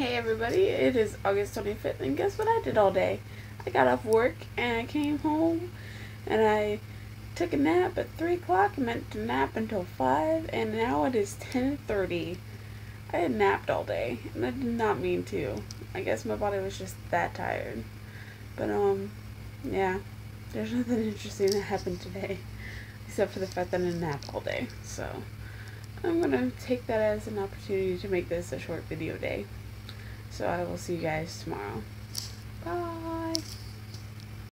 Hey everybody, it is August 25th, and guess what I did all day? I got off work and I came home and I took a nap at 3 o'clock. I meant to nap until 5, and now it is 10:30. I had napped all day and I did not mean to. I guess my body was just that tired. But yeah, there's nothing interesting that happened today except for the fact that I napped all day. So I'm gonna take that as an opportunity to make this a short video day. So I will see you guys tomorrow. Bye.